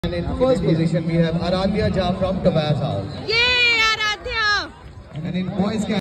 And in first position we have Aradhya Jha from Tobias House. Yay, Aradhya! And in boys